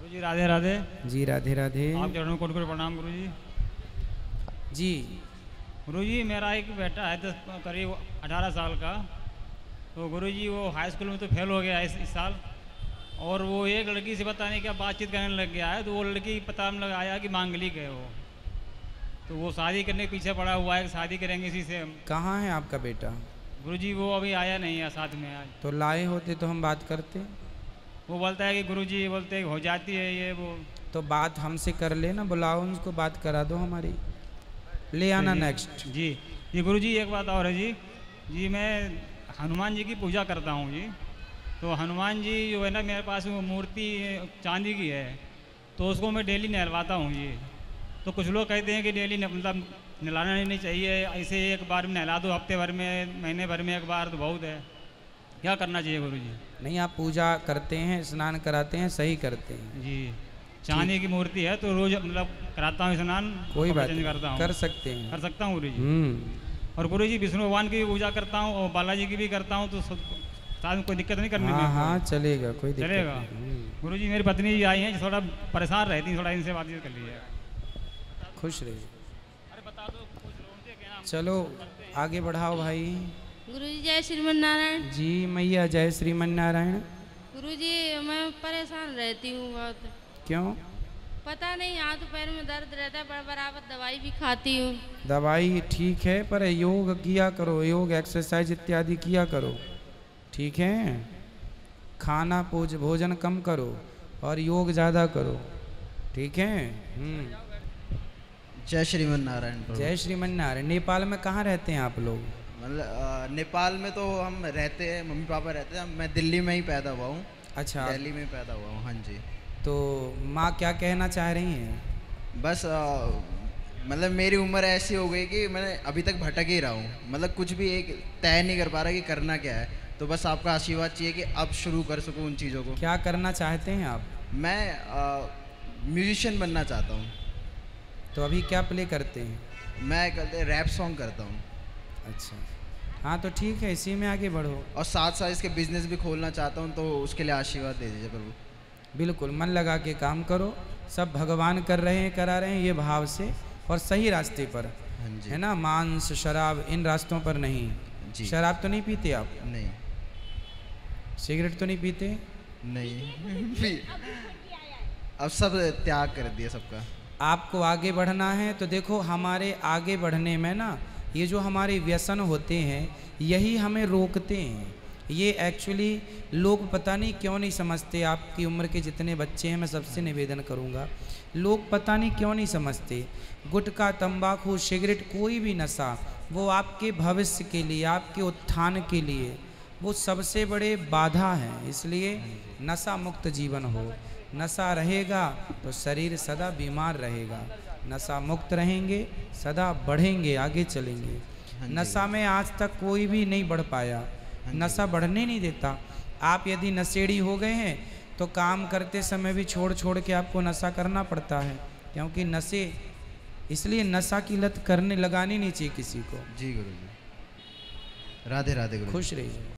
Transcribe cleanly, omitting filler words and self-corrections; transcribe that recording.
गुरु जी राधे राधे। जी राधे राधे। आप चरणों कोटि कोटि प्रणाम गुरु जी। जी गुरु जी मेरा एक बेटा है करीब 18 साल का। तो गुरु जी वो हाई स्कूल में तो फेल हो गया है इस साल। और वो एक लड़की से पता नहीं क्या बातचीत करने लग गया है। तो वो लड़की पता में लगाया कि मांगलिक है वो। तो वो शादी करने के पीछे पड़ा हुआ है, शादी करेंगे इसी से हम। कहाँ है आपका बेटा? गुरु जी वो अभी आया नहीं है साथ में आज। तो लाए होते तो हम बात करते। वो बोलता है कि गुरु जी बोलते हैं हो जाती है ये वो। तो बात हमसे कर लेना, बुलाओ उनको, बात करा दो हमारी, ले आना नेक्स्ट। जी जी गुरु जी एक बात और है जी। जी मैं हनुमान जी की पूजा करता हूँ जी। तो हनुमान जी जो है ना मेरे पास वो मूर्ति चांदी की है। तो उसको मैं डेली नहलवाता हूँ जी। तो कुछ लोग कहते हैं कि डेली मतलब नहलाना नहीं चाहिए, ऐसे एक बार में नहला दो, हफ्ते भर में महीने भर में एक बार तो बहुत है। क्या करना चाहिए गुरु जी? नहीं, आप पूजा करते हैं, स्नान कराते हैं, सही करते हैं जी। चांदी की मूर्ति है तो रोज मतलब कराता हूँ स्नान। कोई बात नहीं, करता हूँ, कर सकते हैं, कर सकता हूँ गुरु जी। और गुरु जी विष्णु भगवान की भी पूजा करता हूँ और बालाजी की भी करता हूँ। तो साथ में कोई दिक्कत नहीं करने में? हाँ चलेगा, कोई दिक्कत चलेगा। नहीं। गुरु जी मेरी पत्नी जी आई हैं थोड़ा परेशान रहती हैं, थोड़ा इनसे बातचीत कर लीजिए। खुश रहिए। अरे बता दो कुछ लोग क्या नाम। चलो आगे बढ़ाओ भाई। गुरुजी जय श्रीमन नारायण। जी मैया जय श्रीमन नारायण। गुरुजी मैं परेशान रहती हूँ बहुत। क्यों? पता नहीं, हाथ पैर में दर्द रहता है, पर बराबर दवाई भी खाती हूँ। दवाई ठीक है, पर योग किया करो, योग एक्सरसाइज इत्यादि किया करो, ठीक है। खाना भोजन कम करो और योग ज़्यादा करो, ठीक है। जय श्रीमन नारायण। जय श्रीमन नारायण। नेपाल में कहाँ रहते हैं आप लोग? मतलब नेपाल में तो हम रहते हैं, मम्मी पापा रहते हैं, मैं दिल्ली में ही पैदा हुआ हूँ। अच्छा, दिल्ली में पैदा हुआ हूँ। हाँ जी। तो माँ क्या कहना चाह रही हैं? बस मतलब मेरी उम्र ऐसी हो गई कि मैं अभी तक भटक ही रहा हूँ, मतलब कुछ भी एक तय नहीं कर पा रहा कि करना क्या है। तो बस आपका आशीर्वाद चाहिए कि अब शुरू कर सकूँ उन चीज़ों को। क्या करना चाहते हैं आप? मैं म्यूजिशियन बनना चाहता हूँ। तो अभी क्या प्ले करते हैं? मैं कहते रैप सॉन्ग करता हूँ। अच्छा, हाँ तो ठीक है, इसी में आगे बढ़ो। और साथ साथ इसके बिजनेस भी खोलना चाहता हूँ, तो उसके लिए आशीर्वाद दे दीजिए प्रभु। बिल्कुल, मन लगा के काम करो, सब भगवान कर रहे हैं, करा रहे हैं, ये भाव से और सही रास्ते पर, है ना। मांस शराब इन रास्तों पर नहीं जी। शराब तो नहीं पीते आप? नहीं। सिगरेट तो नहीं पीते? नहीं। अब सब त्याग कर दिया सबका। आपको आगे बढ़ना है तो देखो, हमारे आगे बढ़ने में ना ये जो हमारे व्यसन होते हैं यही हमें रोकते हैं। ये एक्चुअली लोग पता नहीं क्यों नहीं समझते। आपकी उम्र के जितने बच्चे हैं मैं सबसे निवेदन करूँगा, लोग पता नहीं क्यों नहीं समझते। गुटखा, तंबाकू, सिगरेट, कोई भी नशा वो आपके भविष्य के लिए, आपके उत्थान के लिए वो सबसे बड़े बाधा हैं। इसलिए नशा मुक्त जीवन हो। नशा रहेगा तो शरीर सदा बीमार रहेगा, नशा मुक्त रहेंगे सदा बढ़ेंगे, आगे चलेंगे। नशा में आज तक कोई भी नहीं बढ़ पाया, नशा बढ़ने नहीं देता। आप यदि नशेड़ी हो गए हैं तो काम करते समय भी छोड़ छोड़ के आपको नशा करना पड़ता है, क्योंकि नशे, इसलिए नशा की लत करने लगानी नहीं चाहिए किसी को। जी गुरु जी। राधे राधे गुरु। खुश रहिए।